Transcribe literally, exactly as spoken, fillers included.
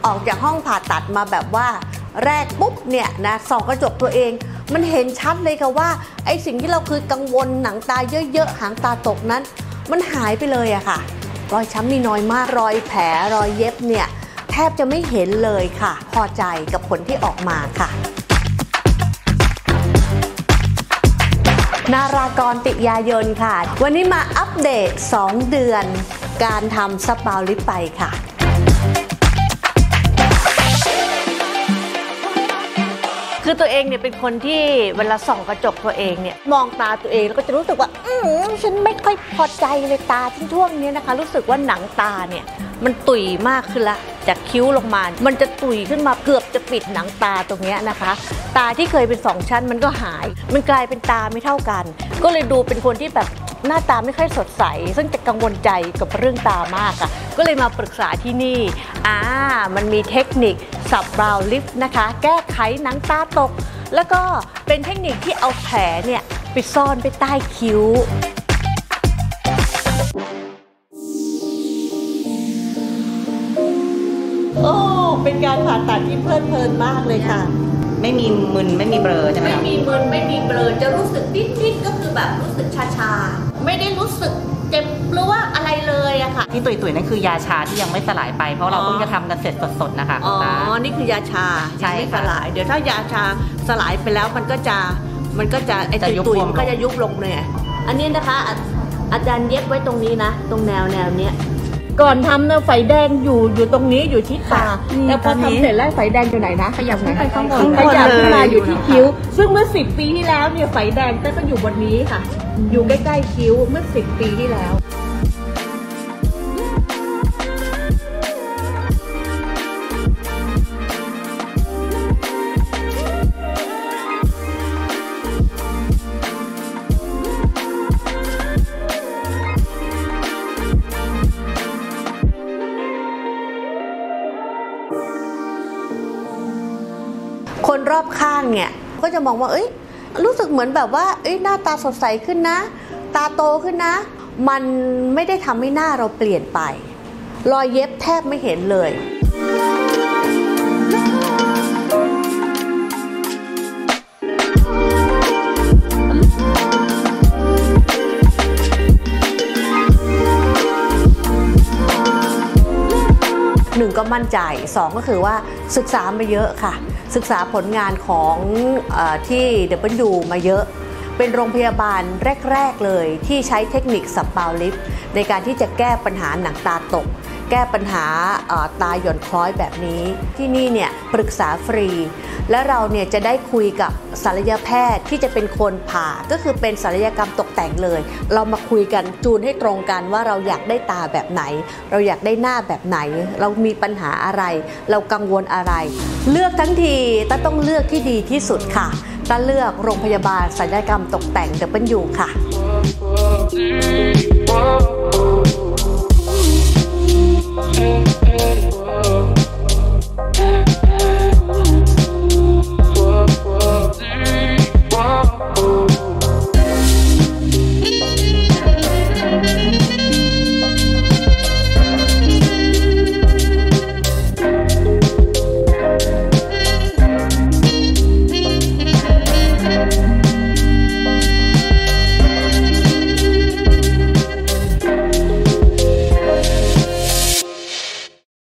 ออกจากห้องผ่าตัดมาแบบว่าแรกปุ๊บเนี่ยนะส่องกระจกตัวเองมันเห็นชัดเลยค่ะว่าไอ้สิ่งที่เราคือกังวลหนังตาเยอะๆหางตาตกนั้นมันหายไปเลยอะค่ะรอยช้ำนี่น้อยมากรอยแผลรอยเย็บเนี่ยแทบจะไม่เห็นเลยค่ะพอใจกับผลที่ออกมาค่ะนารากรติยายนค่ะวันนี้มาอัปเดตสองเดือนการทำสปาลิปไปค่ะคือตัวเองเนี่ยเป็นคนที่เวลาส่องกระจกตัวเองเนี่ยมองตาตัวเองแล้วก็จะรู้สึกว่าอืมฉันไม่ค่อยพอใจเลยตาที่ช่วงนี้นะคะรู้สึกว่าหนังตาเนี่ยมันตุ่ยมากขึ้นละจากคิ้วลงมามันจะตุ่ยขึ้นมาเกือบจะปิดหนังตาตรงนี้นะคะตาที่เคยเป็นสองชั้นมันก็หายมันกลายเป็นตาไม่เท่ากันก็เลยดูเป็นคนที่แบบหน้าตาไม่ค่อยสดใสซึ่งจะกังวลใจกับเรื่องตามากค่ะก็เลยมาปรึกษาที่นี่อ่ามันมีเทคนิคสับบราวน์ลิฟต์นะคะแก้ไขหนังตาตกแล้วก็เป็นเทคนิคที่เอาแผลเนี่ยไปซ่อนไปใต้คิ้วโอ้เป็นการผ่าตัดที่เพลิดเพลินมากเลยค่ะไม่มีมึนไม่มีเบลอใช่ไหมไม่มีมึนไม่มีเบลอจะรู้สึกนิดๆก็คือแบบรู้สึกชาๆไม่ได้รู้สึกเจ็บหรือว่าอะไรเลยอะค่ะที่ตุยๆนั่นคือยาชาที่ยังไม่สลายไปเพราะเราเพิ่งจะทำกันเสร็จสดๆนะคะอ๋อนี่คือยาชายังไม่สลายเดี๋ยวถ้ายาชาสลายไปแล้วมันก็จะมันก็จะไอ้ตุยๆมันก็จะยุบลงเลยอันนี้นะคะอาจารย์เย็บไว้ตรงนี้นะตรงแนวแนวเนี้ยก่อนทำเนี่ยไฟแดงอยู่อยู่ตรงนี้อยู่ที่ตาแล้วพอทำเสร็จแล้วไฟแดงอยู่ไหนนะขยับขึ้นไปข้างบนขยับขึ้นมาอยู่ที่คิ้วซึ่งเมื่อสิบปีที่แล้วเนี่ยไฟแดงก็อยู่บนนี้ค่ะอยู่ใกล้ๆคิ้วเมื่อสิบปีที่แล้วคนรอบข้างเนี่ยก็จะมองว่าเอ้ยรู้สึกเหมือนแบบว่าเอ้ยหน้าตาสดใสขึ้นนะตาโตขึ้นนะมันไม่ได้ทำให้หน้าเราเปลี่ยนไปรอยเย็บแทบไม่เห็นเลยหนึ่งก็มั่นใจสองก็คือว่าศึกษามาเยอะค่ะศึกษาผลงานของเอ่อที่ ดับเบิลยู มาเยอะเป็นโรงพยาบาลแรกๆเลยที่ใช้เทคนิคสับบราวน์ลิฟต์ในการที่จะแก้ปัญหาหนังตาตกแก้ปัญหาตาหย่อนคล้อยแบบนี้ที่นี่เนี่ยปรึกษาฟรีและเราเนี่ยจะได้คุยกับศัลยแพทย์ที่จะเป็นคนผ่าก็คือเป็นศัลยกรรมตกแต่งเลยเรามาคุยกันจูนให้ตรงกันว่าเราอยากได้ตาแบบไหนเราอยากได้หน้าแบบไหนเรามีปัญหาอะไรเรากังวลอะไรเลือกทั้งทีต้าต้องเลือกที่ดีที่สุดค่ะต้าเลือกโรงพยาบาลศัลยกรรมตกแต่ง ดับเบิลยู ค่ะ